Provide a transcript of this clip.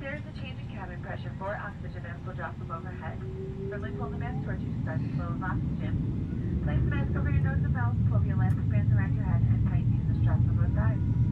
There is a change in cabin pressure for oxygen mask will drop from overhead. Firmly pull the mask towards you to start the flow of oxygen. Place the mask over your nose and mouth, pull the elastic bands around your head, and tighten using the straps on both sides.